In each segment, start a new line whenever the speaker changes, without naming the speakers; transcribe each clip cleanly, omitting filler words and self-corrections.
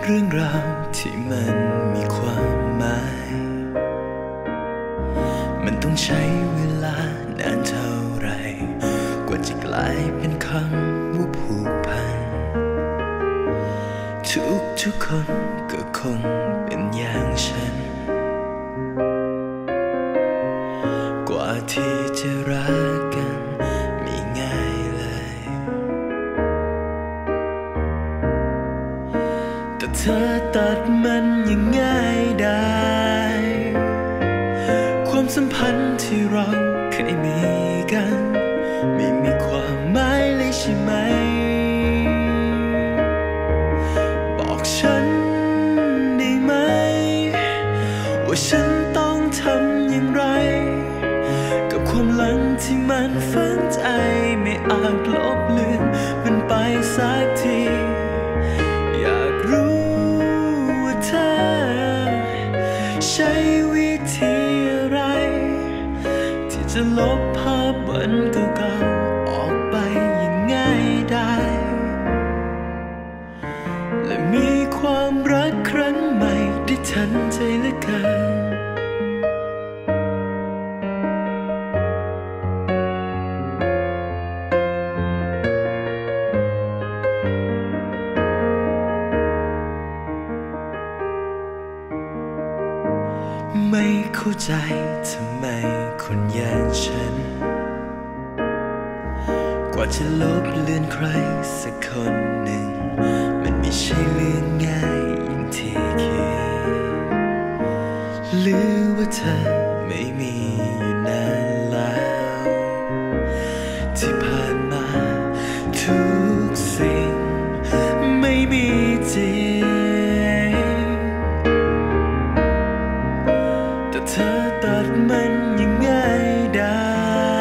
รื่องราวที่มันมีความหมายมันต้องใช้เวลานานเท่าไรกว่าจะกลายเป็นคำว่าผูกพันทุกคนก็คงเป็นอย่างฉันกว่าที่จะรักกันไม่ง่ายเลยแต่เธอตัดมันยังง่ายได้ความสัมพันธ์ที่เราเคยมีกันไม่มีความหมายเลยใช่ไหมบอกฉันได้ไหมว่าฉันต้องทำอย่างไรกับความหลังที่มันฝังใจไม่อาจลบเลือนมันไปสักทีอยากรู้ว่าเธอใช้วิธีอะไรที่จะลบภาพวันเก่าๆออกไปอย่างง่ายได้และมีความรักครั้งใหม่ได้ทันใจเหลือเกินไม่เข้าใจทำไมคนอย่างฉันกว่าจะลบเลือนใครสักคนหนึ่งมันไม่ใช่เรื่องง่ายอย่างที่คิดหรือว่าเธอไม่มีอยู่นานแล้วที่ผ่านมาทุกสิ่งไม่มีจริงแต่เธอตัดมันยังง่ายได้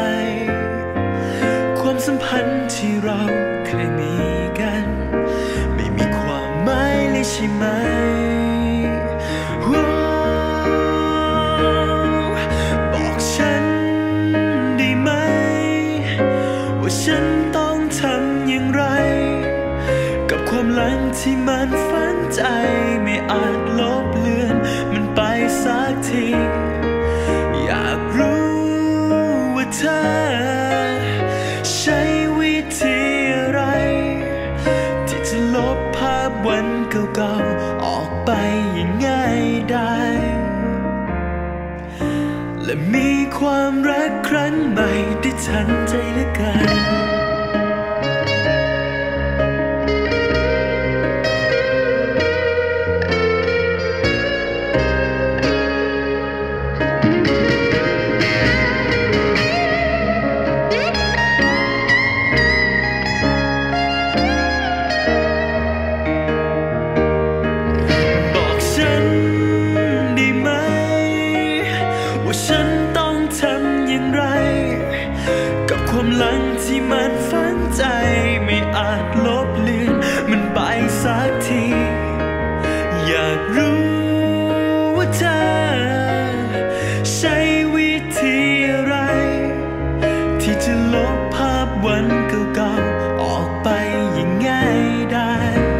ความสัมพันธ์ที่เราเคยมีกันไม่มีความหมายเลยใช่ไหมบอกฉันได้ไหมว่าฉันต้องทำอย่างไรกับความหลังที่มันฝังใจไม่อาจลบเลือนมันไปสักทีอยากรู้ว่าเธอใช้วิธีอะไรที่จะลบภาพวันเก่าๆออกไปอย่างง่ายได้และมีความรักครั้งใหม่ได้ทันใจเหลือเกินว่าฉันต้องทำอย่างไรกับความหลังที่มันฝังใจไม่อาจลบเลือนมันไปสักทีอยากรู้ว่าเธอใช้วิธีอะไรที่จะลบภาพวันเก่าๆออกไปอย่างง่ายได้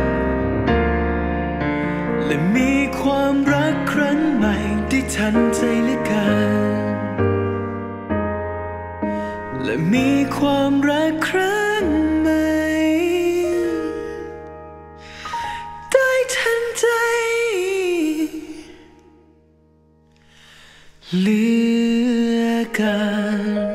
และมีความรักครั้งใหม่ได้ทันใจเหลือเกินและมีความรักครั้งใหม่ได้ทันใจเหลือเกิน